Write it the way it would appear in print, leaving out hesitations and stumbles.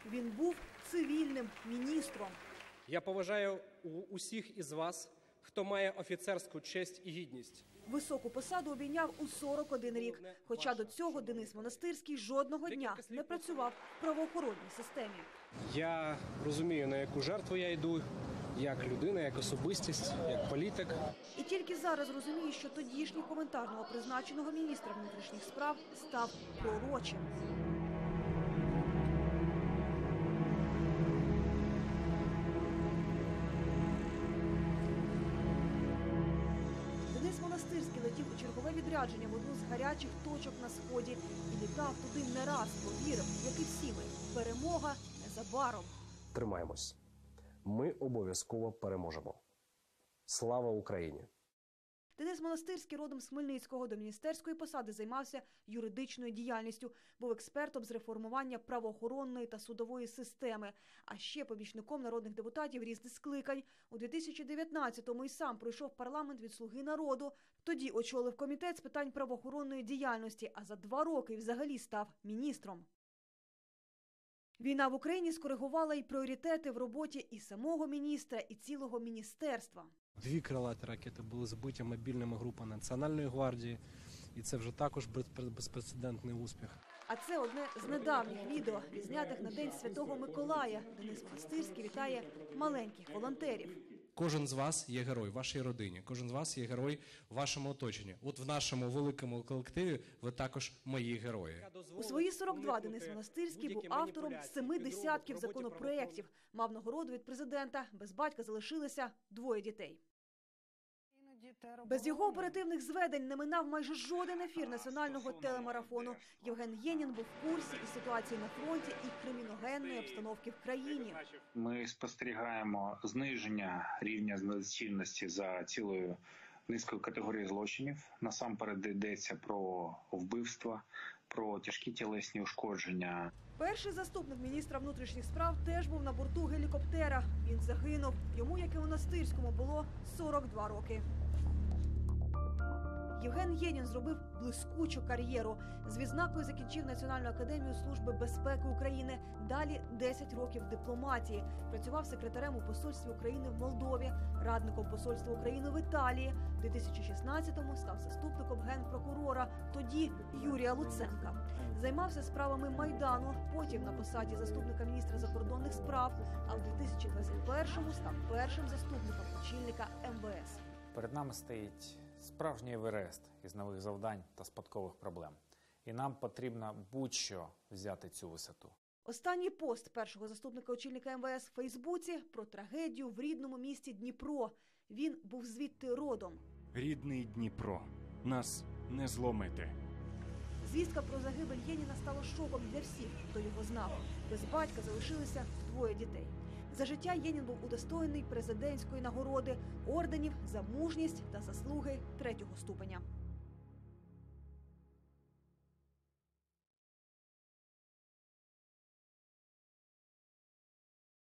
Він був цивільним міністром. Я поважаю усіх із вас, хто має офіцерську честь і гідність. Високу посаду обійняв у 41 рік. Хоча до цього Денис Монастирський жодного дня не працював в правоохоронній системі. Я розумію, на яку жертву я йду, як людина, як особистість, як політик. І тільки зараз розуміє, що тодішній коментар новопризначеного міністра внутрішніх справ став пророчим. Денис Монастирський летів у чергове відрядження в одну з гарячих точок на Сході. І літав туди не раз, повірив, як і всі ми. Перемога незабаром. Тримаємось. Ми обов'язково переможемо. Слава Україні! Денис Монастирський родом з Хмельницького, до міністерської посади займався юридичною діяльністю, був експертом з реформування правоохоронної та судової системи, а ще помічником народних депутатів різних скликань. У 2019-му і сам пройшов парламент від «Слуги народу». Тоді очолив комітет з питань правоохоронної діяльності, а за 2 роки взагалі став міністром. Війна в Україні скоригувала і пріоритети в роботі і самого міністра, і цілого міністерства. 2 крилаті ракети були збиті мобільними групами Національної гвардії, і це вже також безпрецедентний успіх. А це одне з недавніх відео, відзнятих на День Святого Миколая. Денис Монастирський вітає маленьких волонтерів. Кожен з вас є герой в вашій родині, кожен з вас є герой в вашому оточенні. От в нашому великому колективі ви також мої герої. У свої 42 Денис Монастирський був автором 7 десятків законопроєктів. Мав нагороду від президента. Без батька залишилися 2 дітей. Без його оперативних зведень не минав майже жоден ефір національного телемарафону. Євген Єнін був в курсі і ситуації на фронті, і криміногенної обстановки в країні. Ми спостерігаємо зниження рівня злочинності за цілою низкою категорій злочинів. Насамперед йдеться про вбивства, про тяжкі тілесні ушкодження. Перший заступник міністра внутрішніх справ теж був на борту гелікоптера. Він загинув. Йому, як і Монастирському, було 42 роки. Євген Єнін зробив блискучу кар'єру. З відзнакою закінчив Національну академію Служби безпеки України. Далі 10 років дипломатії. Працював секретарем у посольстві України в Молдові, радником посольства України в Італії. У 2016-му став заступником генпрокурора, тоді Юрія Луценка. Займався справами Майдану, потім на посаді заступника міністра закордонних справ, а в 2021-му став першим заступником очільника МВС. Перед нами стоїть справжній Еверест із нових завдань та спадкових проблем. І нам потрібно будь-що взяти цю висоту. Останній пост першого заступника очільника МВС в Фейсбуці про трагедію в рідному місті Дніпро. Він був звідти родом. Рідний Дніпро. Нас не зломити. Звістка про загибель Єніна стала шоком для всіх, хто його знав. Без батька залишилися 2 дітей. За життя Єнін був удостоєний президентської нагороди, орденів за мужність та заслуги 3-го ступеня.